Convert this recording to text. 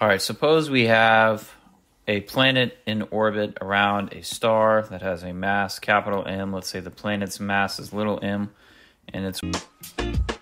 All right, suppose we have a planet in orbit around a star that has a mass, capital M. Let's say the planet's mass is little m, and it's